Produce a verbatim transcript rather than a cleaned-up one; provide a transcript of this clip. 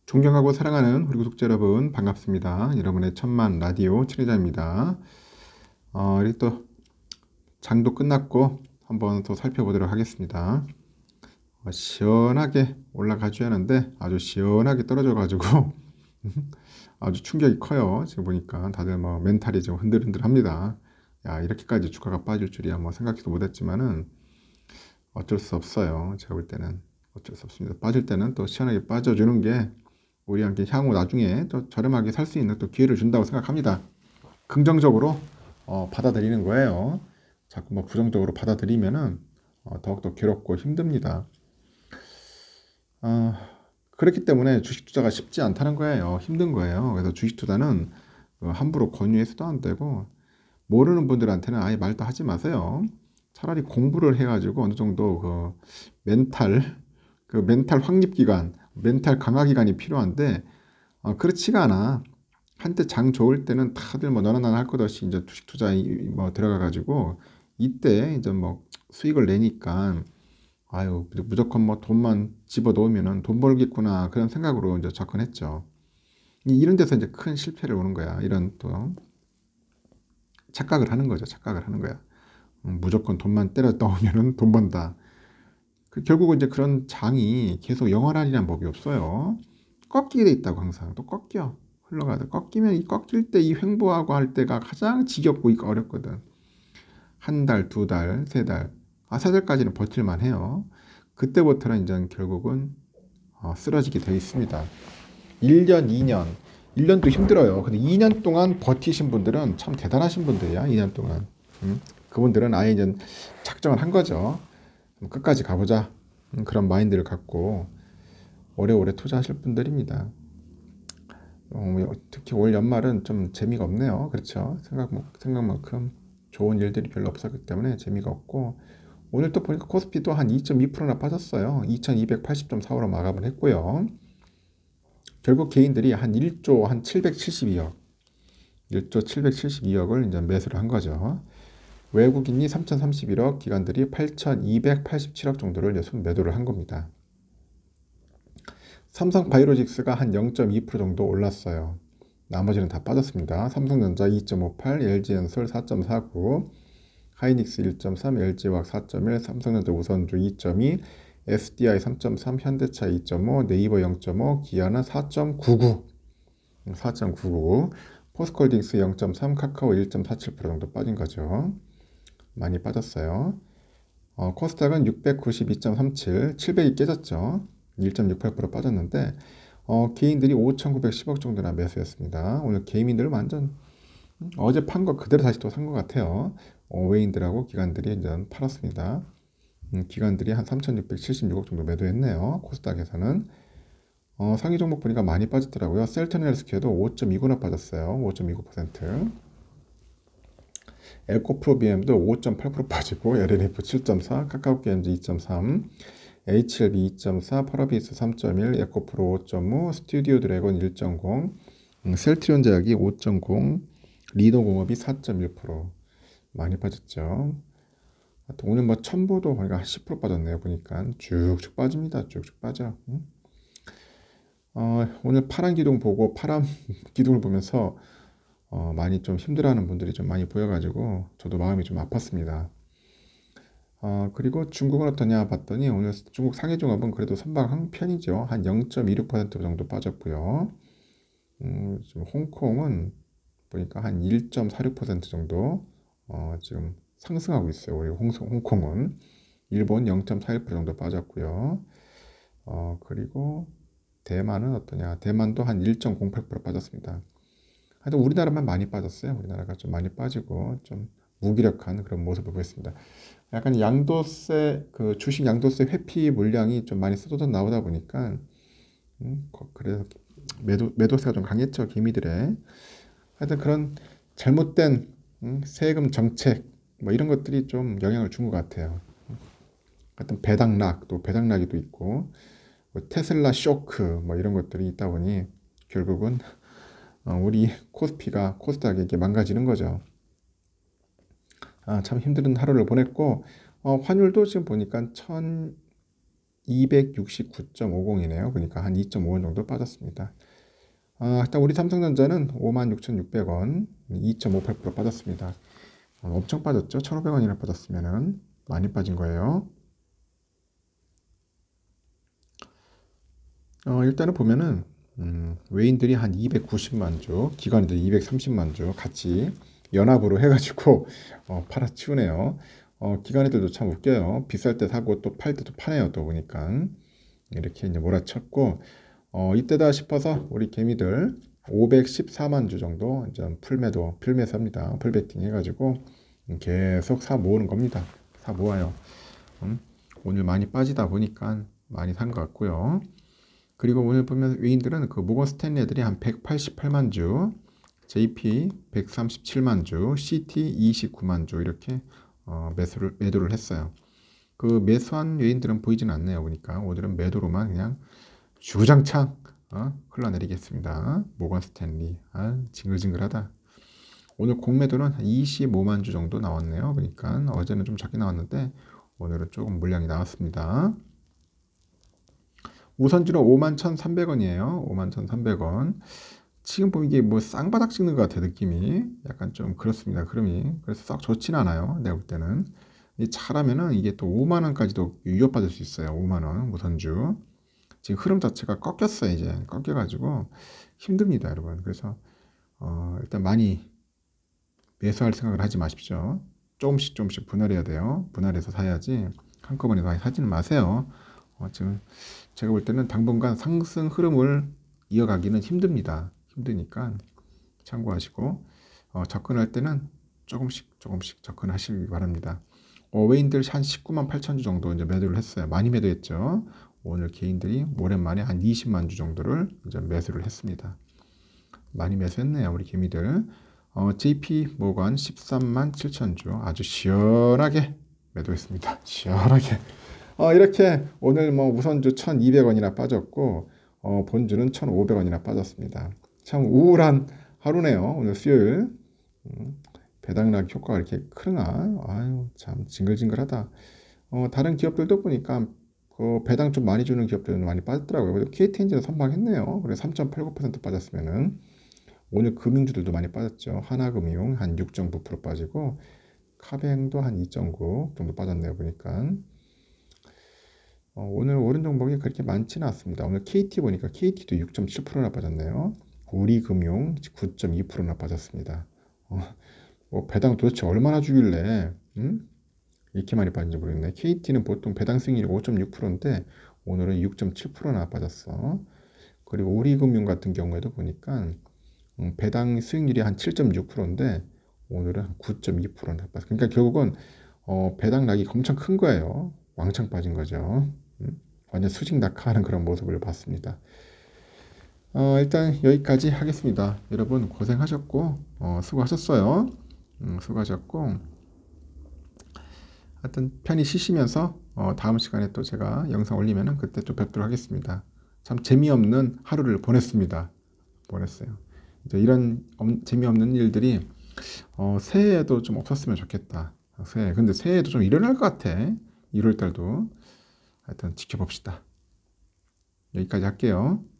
존경하고 사랑하는 우리 구독자 여러분 반갑습니다. 여러분의 천만 라디오 친해자입니다. 어, 이렇게 또 장도 끝났고 한번 또 살펴보도록 하겠습니다. 어, 시원하게 올라가줘야 하는데 아주 시원하게 떨어져 가지고 아주 충격이 커요. 지금 보니까 다들 뭐 멘탈이 좀 흔들흔들합니다. 야, 이렇게까지 주가가 빠질 줄이야 뭐 생각지도 못했지만은 어쩔 수 없어요. 제가 볼 때는 어쩔 수 없습니다. 빠질 때는 또 시원하게 빠져주는 게 우리한테 향후 나중에 또 저렴하게 살 수 있는 또 기회를 준다고 생각합니다. 긍정적으로 어, 받아들이는 거예요. 자꾸 뭐 부정적으로 받아들이면은 어, 더욱더 괴롭고 힘듭니다. 어, 그렇기 때문에 주식 투자가 쉽지 않다는 거예요. 힘든 거예요. 그래서 주식 투자는 어, 함부로 권유해서도 안 되고 모르는 분들한테는 아예 말도 하지 마세요. 차라리 공부를 해가지고 어느 정도 그 멘탈 그 멘탈 확립 기간, 멘탈 강화 기간이 필요한데 어, 그렇지가 않아. 한때 장 좋을 때는 다들 뭐 너나 나나 할 것 없이 이제 주식 투자에 뭐 들어가 가지고 이때 이제 뭐 수익을 내니까 아유 무조건 뭐 돈만 집어 넣으면은 돈 벌겠구나 그런 생각으로 이제 접근했죠. 이- 이런 데서 이제 큰 실패를 오는 거야. 이런 또 착각을 하는 거죠. 착각을 하는 거야. 음, 무조건 돈만 때려 넣으면은 돈 번다. 그 결국은 이제 그런 장이 계속 영원하리란 법이 없어요. 꺾이게 돼 있다고 항상 또 꺾여 흘러가다 꺾이면 이 꺾일 때 이 횡보하고 할 때가 가장 지겹고 이거 어렵거든. 한 달, 두 달, 세 달, 아, 세 달까지는 버틸만 해요. 그때부터는 이제 결국은 어, 쓰러지게 돼 있습니다. 일 년, 이 년, 일 년도 힘들어요. 근데 이 년 동안 버티신 분들은 참 대단하신 분들이야. 이 년 동안. 음? 그분들은 아예 이제 작정을 한 거죠. 끝까지 가보자. 음, 그런 마인드를 갖고 오래오래 투자하실 분들입니다. 어, 특히 올 연말은 좀 재미가 없네요. 그렇죠? 생각, 생각만큼 좋은 일들이 별로 없었기 때문에 재미가 없고, 오늘 또 보니까 코스피도 한 이 점 이 퍼센트나 빠졌어요. 이천이백팔십 점 사오로 마감을 했고요. 결국 개인들이 한 일 조 한 칠백칠십이억, 일 조 칠백칠십이억을 이제 매수를 한 거죠. 외국인이 삼천삼십일억, 기관들이 팔천이백팔십칠억 정도를 매도를 한 겁니다. 삼성바이오로직스가 한 영 점 이 퍼센트 정도 올랐어요. 나머지는 다 빠졌습니다. 삼성전자 이 점 오팔, 엘지엔솔 사 점 사구, 하이닉스 일 점 삼, 엘지화학 사 점 일, 삼성전자 우선주 이 점 이, 에스디아이 삼 점 삼, 현대차 이 점 오, 네이버 영 점 오, 기아는 사 점 구구, 사 점 구구, 포스코홀딩스 영 점 삼, 카카오 일 점 사칠 퍼센트 정도 빠진 거죠. 많이 빠졌어요. 어, 코스닥은 육백구십이 점 삼칠, 칠백이 깨졌죠. 일 점 육팔 퍼센트 빠졌는데 어, 개인들이 오천구백십억 정도나 매수였습니다. 오늘 개인들은 완전 어제 판 거 그대로 다시 또 산 것 같아요. 어, 외인들하고 기관들이 이제 팔았습니다. 음, 기관들이 한 삼천육백칠십육억 정도 매도했네요. 코스닥에서는. 어, 상위 종목 보니까 많이 빠졌더라고요. 셀트리온 헬스케어도 오 점 이구나 빠졌어요. 오 점 이구 퍼센트. 에코프로비엠도 오 점 팔 퍼센트 빠지고, 엘엘에프 칠 점 사, 카카오게임즈 이 점 삼, 에이치엘비 이 점 사, 파라비스 삼 점 일, 에코프로 오 점 오, 스튜디오 드래곤 일 점 공, 음, 셀트리온 제약이 오 점 공, 리노공업이 사 점 일 퍼센트 많이 빠졌죠. 하여튼 오늘 뭐 첨보도 보니까 한 십 퍼센트 빠졌네요. 보니까 쭉쭉 빠집니다. 쭉쭉 빠져. 응? 어, 오늘 파란 기둥 보고 파란 기둥을 보면서 어, 많이 좀 힘들어하는 분들이 좀 많이 보여가지고 저도 마음이 좀 아팠습니다. 어, 그리고 중국은 어떠냐 봤더니 오늘 중국 상해종합은 그래도 선방한 편이죠. 한 영 점 이육 퍼센트 정도 빠졌고요. 음, 지금 홍콩은 보니까 한 일 점 사육 퍼센트 정도 어, 지금 상승하고 있어요. 우리 홍, 홍콩은 일본 영 점 사일 퍼센트 정도 빠졌고요. 어, 그리고 대만은 어떠냐? 대만도 한 일 점 공팔 퍼센트 빠졌습니다. 하여튼 우리나라만 많이 빠졌어요. 우리나라가 좀 많이 빠지고 좀 무기력한 그런 모습을 보였습니다. 약간 양도세 그 주식 양도세 회피 물량이 좀 많이 쏟아져 나오다 보니까 음, 거- 그래서 매도 매도세가 좀 강했죠. 기미들의 하여튼 그런 잘못된 음, 세금 정책 뭐 이런 것들이 좀 영향을 준 것 같아요. 하여튼 배당락 또 배당락이 또 있고 뭐 테슬라 쇼크 뭐 이런 것들이 있다 보니 결국은 어, 우리 코스피가 코스닥이 이렇게 망가지는 거죠. 아, 참 힘든 하루를 보냈고 어, 환율도 지금 보니까 이백육십구 점 오공이네요. 그러니까 한 이 점 오 원 정도 빠졌습니다. 아, 일단 우리 삼성전자는 오만 육천육백 원, 이 점 오팔 퍼센트 빠졌습니다. 어, 엄청 빠졌죠? 천오백 원이나 빠졌으면은 많이 빠진 거예요. 어, 일단은 보면은 음, 외인들이 한 이백구십만 주, 기관들 이백삼십만 주 같이 연합으로 해가지고 어, 팔아치우네요. 어, 기관애들도 참 웃겨요. 비쌀 때 사고 또 팔 때도 파네요. 또 보니까 이렇게 이제 몰아쳤고, 어, 이때다 싶어서 우리 개미들 오백십사만 주 정도 이제 풀매도 풀매수합니다. 풀베팅 해가지고 계속 사 모으는 겁니다. 사 모아요. 음, 오늘 많이 빠지다 보니까 많이 산 것 같고요. 그리고 오늘 보면 외인들은 그 모건 스탠리 애들이 한 백팔십팔만 주, 제이피 백삼십칠만 주, 씨티 이십구만 주 이렇게 어, 매수를 매도를 했어요. 그 매수한 외인들은 보이지는 않네요. 보니까 오늘은 매도로만 그냥 주장창 어, 흘러내리겠습니다. 모건 스탠리, 아, 징글징글하다. 오늘 공매도는 한 이십오만 주 정도 나왔네요. 그러니까 어제는 좀 작게 나왔는데 오늘은 조금 물량이 나왔습니다. 우선주는 오만 천삼백 원이에요. 오만 천삼백 원. 지금 보면 이게 뭐 쌍바닥 찍는 것 같아요. 느낌이 약간 좀 그렇습니다. 흐름이. 그래서 썩 좋지는 않아요. 내가 볼 때는. 이 잘하면은 이게 또 오만 원까지도 유효받을 수 있어요. 오만 원 우선주. 지금 흐름 자체가 꺾였어요. 이제 꺾여가지고 힘듭니다, 여러분. 그래서 어, 일단 많이 매수할 생각을 하지 마십시오. 조금씩 조금씩 분할해야 돼요. 분할해서 사야지 한꺼번에 많이 사지는 마세요. 어, 지금 제가 볼 때는 당분간 상승 흐름을 이어가기는 힘듭니다. 힘드니까 참고하시고 어, 접근할 때는 조금씩 조금씩 접근하시기 바랍니다. 어, 외인들 한 십구만 팔천 주 정도 이제 매도를 했어요. 많이 매도했죠. 오늘 개인들이 오랜만에 한 이십만 주 정도를 이제 매수를 했습니다. 많이 매수했네요, 우리 개미들. 어, 제이피 모건 십삼만 칠천 주 아주 시원하게 매도했습니다. 시원하게. 어, 이렇게 오늘 뭐 우선주 천이백 원이나 빠졌고 어, 본주는 천오백 원이나 빠졌습니다. 참 우울한 하루네요. 오늘 수요일. 음, 배당락 효과가 이렇게 크나? 아유, 참 징글징글하다. 어, 다른 기업들도 보니까 그 배당 좀 많이 주는 기업들은 많이 빠졌더라고요. 그래서 케이티엔지는 선방했네요. 그래서 삼 점 팔구 퍼센트 빠졌으면은 오늘 금융주들도 많이 빠졌죠. 하나금융 한 육 점 구 퍼센트 빠지고 카뱅도 한 이 점 구 정도 빠졌네요. 보니까 어, 오늘 오른 종목이 그렇게 많지는 않습니다. 오늘 케이티 보니까 케이티도 육 점 칠 퍼센트나 빠졌네요. 우리금융 구 점 이 퍼센트나 빠졌습니다. 어, 뭐 배당 도대체 얼마나 주길래 음? 이렇게 많이 빠진지 모르겠네. 케이티는 보통 배당 수익률이 오 점 육 퍼센트인데 오늘은 육 점 칠 퍼센트나 빠졌어. 그리고 우리금융 같은 경우에도 보니까 음, 배당 수익률이 한 칠 점 육 퍼센트인데 오늘은 구 점 이 퍼센트나 빠졌어. 그러니까 결국은 어, 배당락이 엄청 큰 거예요. 왕창 빠진 거죠. 음? 완전 수직 낙하하는 그런 모습을 봤습니다. 어, 일단 여기까지 하겠습니다. 여러분 고생하셨고 어, 수고하셨어요. 음, 수고하셨고 하여튼 편히 쉬시면서 어, 다음 시간에 또 제가 영상 올리면은 그때 또 뵙도록 하겠습니다. 참 재미없는 하루를 보냈습니다. 보냈어요. 이제 이런 엄, 재미없는 일들이 어, 새해에도 좀 없었으면 좋겠다. 새해. 근데 새해에도 좀 일어날 것 같아. 일월 달도. 하여튼 지켜봅시다. 여기까지 할게요.